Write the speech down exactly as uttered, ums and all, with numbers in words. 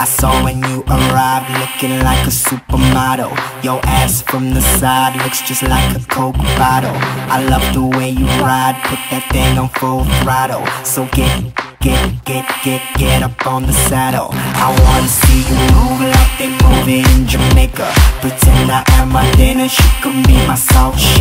I saw when you arrived, looking like a supermodel. Your ass from the side looks just like a Coke bottle. I love the way you ride, put that thing on full throttle. So get, get, get, get, get up on the saddle. I wanna see you move like they move it in Jamaica. Pretend I am my dinner, she could be my salt.